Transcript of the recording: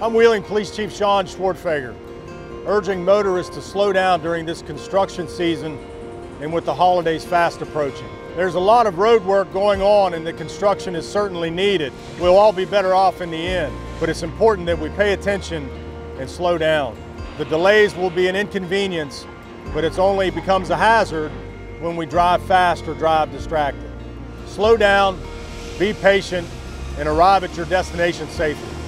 I'm Wheeling Police Chief Sean Schwartfeger, urging motorists to slow down during this construction season and with the holidays fast approaching. There's a lot of road work going on and the construction is certainly needed. We'll all be better off in the end, but it's important that we pay attention and slow down. The delays will be an inconvenience, but it only becomes a hazard when we drive fast or drive distracted. Slow down, be patient, and arrive at your destination safely.